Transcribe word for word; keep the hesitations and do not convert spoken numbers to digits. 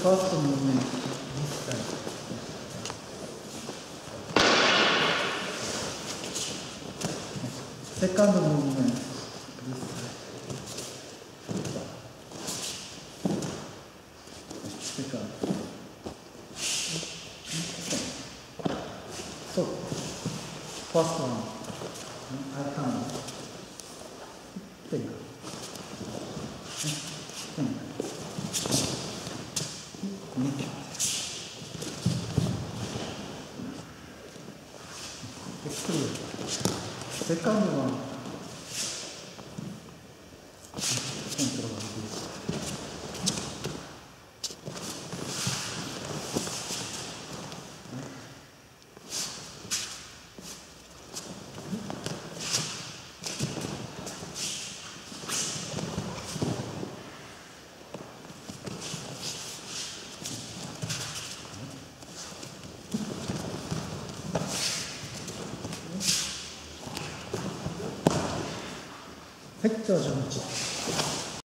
first movement this side. Second movement this side. Second. So, first one, I turn. Finger. Finger. Neck. Extrude. Second one. Control this. 획자 정지.